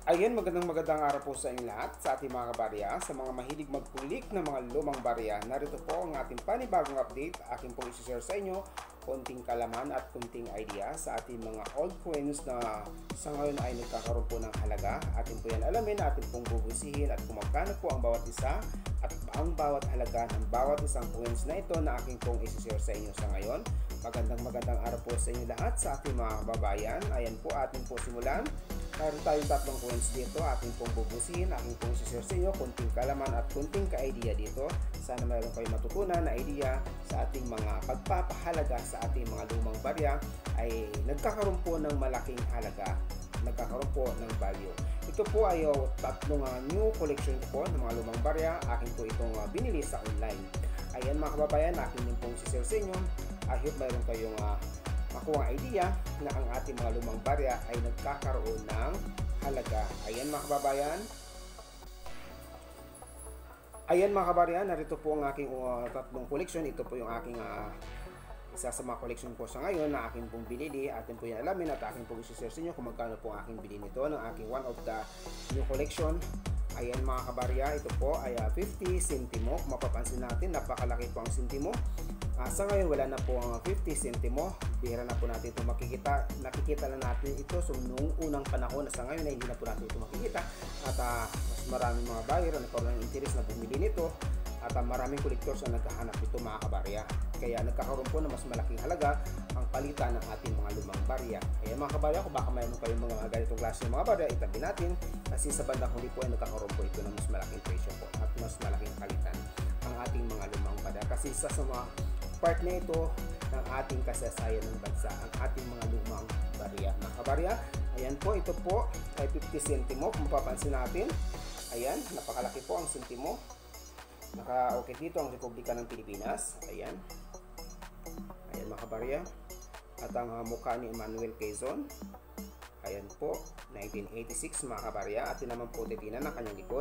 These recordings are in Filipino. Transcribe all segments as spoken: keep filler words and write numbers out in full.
Ayan, magandang magandang araw po sa inyo lahat, sa ating mga kabarya, sa mga mahilig magpulik ng mga lumang barya. Narito po ang ating panibagong update. Aking pong isi-share sa inyo konting kalaman at konting idea sa ating mga old coins na sa ngayon ay nagkakaroon po ng halaga. Atin po yan alamin, atin pong bubusihin at kung magkano po ang bawat isa at ang bawat halaga ng bawat isang coins na ito na aking pong isi-share sa inyo sa ngayon. Magandang magandang araw po sa inyo lahat, sa ating mga kababayan. Ayan po, atin po simulan. Mayroon tayong tatlong coins dito, ating pong bubusin, aking pong isi-share sa inyo, kunting kalaman at kunting ka-idea dito. Sana mayroon kayong matutunan na idea sa ating mga pagpapahalaga sa ating mga lumang barya ay nagkakaroon po ng malaking halaga, nagkakaroon po ng value. Ito po ay oh, tatlong uh, new collection po ng mga lumang barya, aking po itong uh, binili sa online. Ayan mga kababayan, aking din pong isi-share sa inyo. I hope mayroon kayong uh, makuha idea na ang ating mga lumang barya ay nagkakaroon ng halaga. Ayan mga kababayan. Ayan mga kababayan, narito po ang aking uh, tatlong collection. Ito po yung aking uh, isa sa mga collection po sa ngayon na aking pong binili. Atin po yan alamin at aking pong isi-share sa inyo kung magkano po ang aking bilhin nito ng aking one of the new collection. Ayan mga kabarya, ito po ay uh, fifty centimo. Mapapansin natin, napakalaki po ang sentimo. Uh, sa ngayon wala na po ang fifty centimo. Bihira na po natin ito makikita. Nakikita na natin ito so noong unang panahon na sa ngayon na hindi na po natin ito makikita. At uh, mas maraming mga buyer na nagkaroon ng interest na bumili nito. At uh, maraming collectors na naghahanap ito mga kabarya. Kaya nagkakaroon po ng mas malaking halaga ang palitan ng ating mga lumang barya. Kaya mga kabarya, kung baka mayroon kayong mga ganitong klase ng mga barya, itabi natin. Kasi sa bandang huli po ay nagkakaroon po ito ng mas malaking presyo po at mas malaking palitan ang ating mga lumang barya. Kasi sa mga part na ito ng ating kasaysayan ng bansa, ang ating mga lumang barya. Mga kabarya, ayan po, ito po ay fifty centimo. Kung mapapansin natin, ayan, napakalaki po ang sentimo. Naka-okay dito ang Republika ng Pilipinas. Ayan. Ayan mga kabarya. At ang uh, mukha ni Emmanuel Quezon. Ayan po, nineteen eighty-six mga kabarya. At yun naman po titinan ang kanyang likod.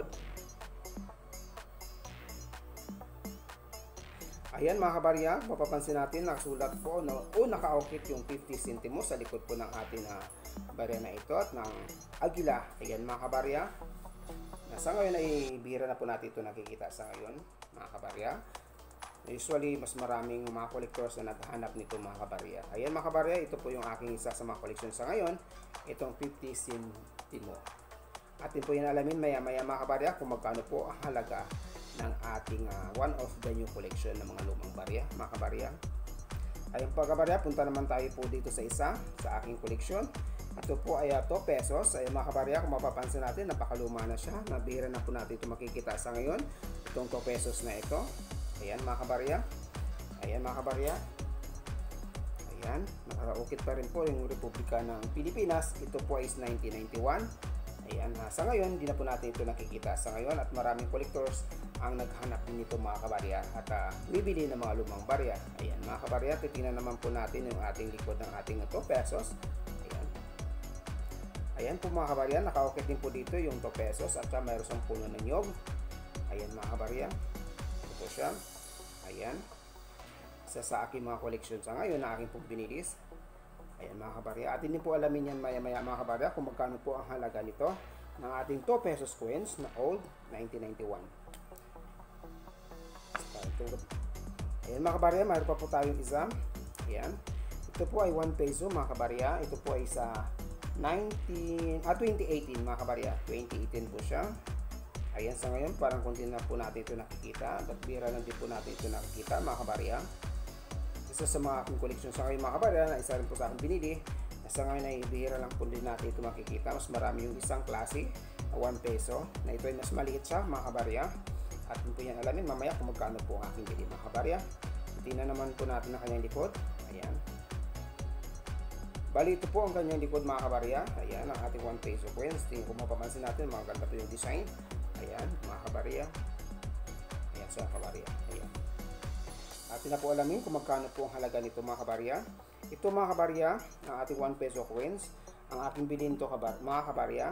Ayan mga kabarya, mapapansin natin nakasulat po na, o naka-okay yung fifty centimo sa likod po ng ating uh, barya na ito at ng agila. Ayan mga kabarya. Sa ngayon ay bihira na po natin ito nakikita sa ngayon mga kabarya. Usually mas maraming mga collectors na naghahanap nito mga kabarya. Ayan mga kabarya, ito po yung aking isa sa mga collection sa ngayon. Itong fifty centimo. Atin po yan alamin maya maya mga kabarya kung magkano po ang halaga ng ating uh, one of the new collection ng mga lumang barya mga kabarya. Ayun po kabarya, punta naman tayo po dito sa isa sa aking collection. Ito po ay uh, two pesos. Ay mga kabarya, kung mapapansin natin, napakaluma na siya. Nabihira na po natin ito makikita sa ngayon. Itong two pesos na ito. Ayan mga kabarya. Ayan mga kabarya. Ayan. Nakaraukit pa rin po yung Republika ng Pilipinas. Ito po is nineteen ninety-one. Ayan. Uh, sa ngayon, hindi na po natin ito nakikita sa ngayon. At maraming collectors ang naghanap din nito mga kabarya. At uh, bibili ng mga lumang barya. Ayan mga kabarya, titingnan naman po natin yung ating likod ng ating two pesos. Ayan po mga kabarya, naka-okay din po dito yung two pesos at saka mayroon siyang puno ng nyog. Ayan mga kabarya. Ito siya. Ayan. Isa sa aking mga collection sa ngayon na aking pong binilis. Ayan mga kabarya. Atin din po alamin yan maya maya mga kabarya kung magkano po ang halaga nito ng ating two pesos coins na old nineteen ninety-one. Ayan mga kabarya, mayroon pa po tayong isa. Ayan. Ito po ay one peso mga kabarya. Ito po ay sa nineteen, ah, twenty eighteen mga kabarya. twenty eighteen po siya. Ayan sa ngayon, parang konti na po natin ito nakikita. At bira lang din po natin ito nakikita mga kabarya. Isa sa mga aking collection sa ngayon mga kabarya na isa rin po sa akin binili. Sa ngayon ay bihira lang po din natin ito makikita. Mas marami yung isang klase, one peso. Na ito ay mas maliit siya mga kabarya. At po yan alamin mamaya kung magkano po ang aking bili mga kabarya. Tingnan naman po natin ang kanyang likod. Ayan. Bali, ito po ang kanyang likod mga kabarya. Ayan, ang ating one peso coins. Tingnan kung mapapansin natin, mga ganda po yung design. Ayan, mga kabarya. Ayan, sa kabarya. Ayan. Atin na po alamin kung magkano po ang halaga nito mga kabarya. Ito mga kabarya, ang ating one peso coins. Ang aking bilhin ito mga kabarya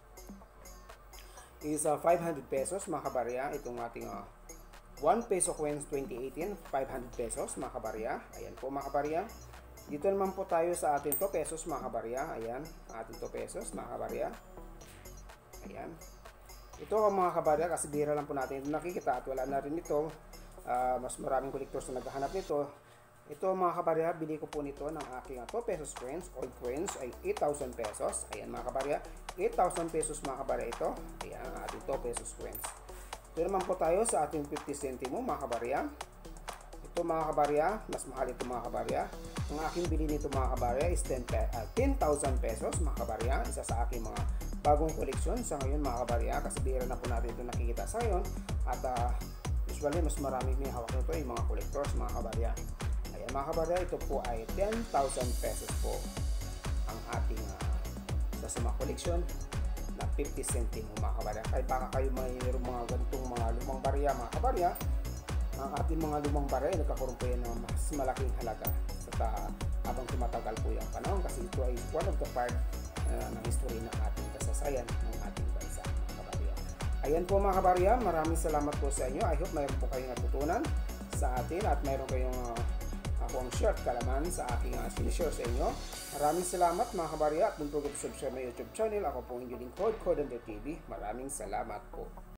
is uh, five hundred pesos mga kabarya. Itong ating uh, one peso coins twenty eighteen, five hundred pesos mga kabarya. Ayan po mga kabarya. Dito naman po tayo sa ating two pesos mga kabarya. Ayan, ating two pesos mga kabarya. Ayan. Ito mga kabarya, kasi bihira lang po natin ito nakikita at wala na rin ito. Uh, mas maraming collectors na naghahanap nito. Ito mga kabarya, bili ko po nito ng aking uh, two pesos coins. Old coins ay eight thousand pesos. Ayan mga kabarya, eight thousand pesos mga kabarya ito. Ayan ang ating two pesos coins. Ito naman po tayo sa ating fifty centimo mga kabarya. Ito mga kabarya, mas mahal ito mga kabarya. Ang aking bili nito mga kabarya is ten thousand pesos mga kabarya. Isa sa aking mga bagong koleksyon sa ngayon mga kabarya. Kasi bihira na po natin ito nakikita sa ngayon. At uh, usually mas marami may hawak nito yung mga collectors mga kabarya. Ayan mga kabarya, ito po ay ten thousand pesos po ang ating uh, isa sa mga koleksyon na fifty centimo mga kabarya. Kahit baka kayo mayroong mga ganitong mga lumang barya mga kabarya, ang ating mga lumang barya nagkakaroon po yan ng mas malaking halaga sa habang tumatagal po yung panahon, kasi ito ay one of the part uh, ng history ng ating kasaysayan ng ating bansa mga kabarya. Ayan po mga kabarya, maraming salamat po sa inyo. I hope mayroon po kayong natutunan sa atin at mayroon kayong uh, ako ang short kalaman sa aking uh, sinishare sa inyo. Maraming salamat mga kabarya at don't forget to subscribe my YouTube channel. Ako po ang inyong lingkod, Code Under T V. Maraming salamat po.